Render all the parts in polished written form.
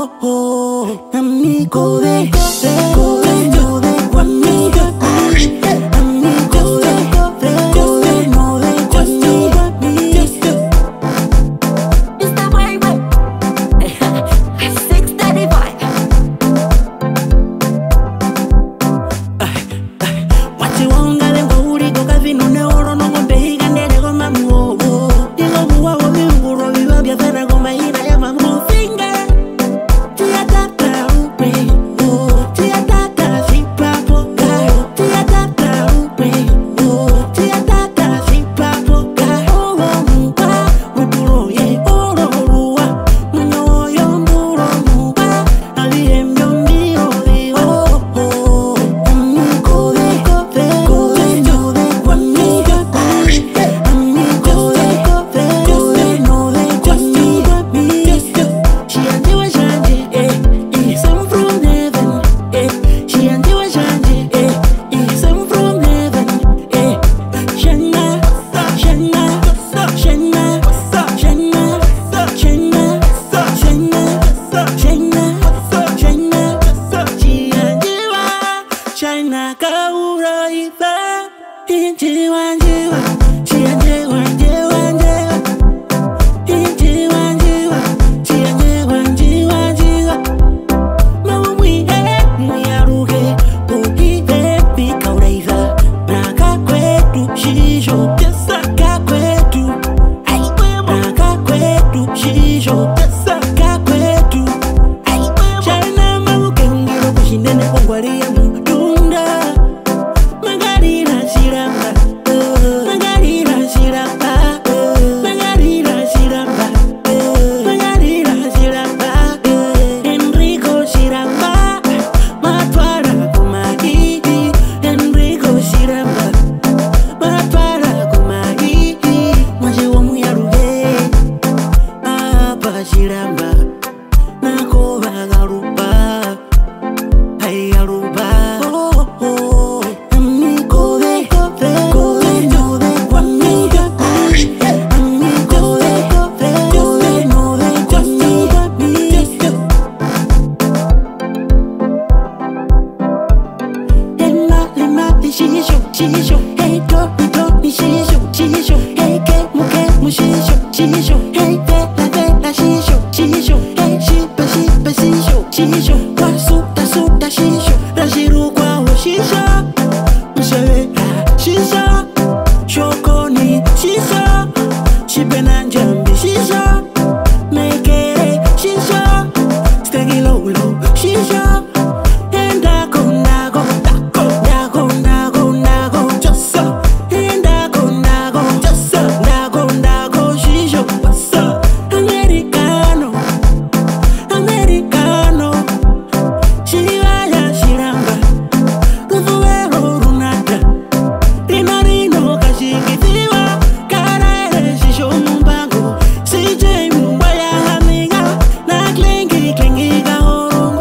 oh, amigo de gobierno de conmigo, amigo de gobierno de conmigo. It's the way, 635. Wachiwonga de nguri koka vino ne oro no ngombe higa nere goma muogo. Digo buwa wo binguro biba bia fera goma hira ya mamu finger. Tia tata upe, oh, tia tata zipa poka. Tia tata upe, oh, tia tata zipa poka. Oh, muka, muturo ye oro ruwa. Munyo yo mburo muka, aliye mbio diwa. Oh, amigo de gobierno de conmigo, amigo de gobierno de conmigo. She and you are Shanje, some from heaven. She and you are Shanje, some from heaven. Shana, Shana, Shana, Shana, Shana, Shana, Shana. She and you are Shana Kaura Ifa. Injiwa, she and you are Shiramba, Nakoba Garuba, Hey Garuba, oh, amigo de gobierno de conmigo, amigo de gobierno de conmigo. Lima, shisho, hey do, shisho, hey ke mu shisho, hey vela, shisho, hey shiba, shisho, kwa suta, shisho, rashiru kwa ho shisho, mshavela, shisho, shokoni, shisho, shibena njambi, shisho, mekere, shisho, stegi low, shisho, ndago, josso, ndago, shisho, what's Americano, Shivaya Shiramba, Rufuero Runata, Rino, Kashikitiwa, Karae, Shisho Mumbango, CJ Mumbaya Hamiga, Na Klingi Gahoro,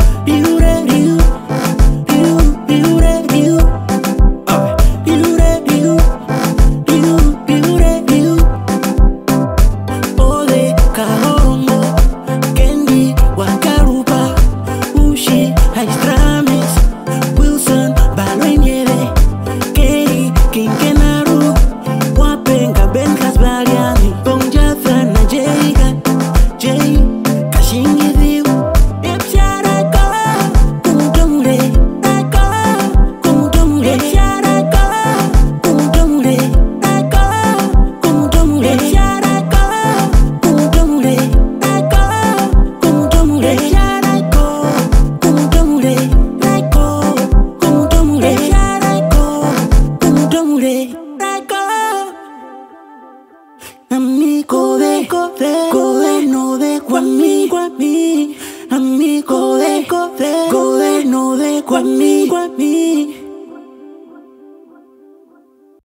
Ode Kahoro, Kendi, Wakarupa, Ushi, Aistrames, Wilson, Balwenyere, Keri, Kinkenaru, Wapenga, Benkas, Baliani, Bonjatha, Najeiga, Jay, Kashingidiu, Epsharako, Kumutomure, Kumutomure, Epsharako, Kumutomure, Kumutomure, Epsharako, Kumutomure, Kumutomure, Epsharako, Kumutomure, amigo de gobierno de conmigo, amigo de gobierno de conmigo.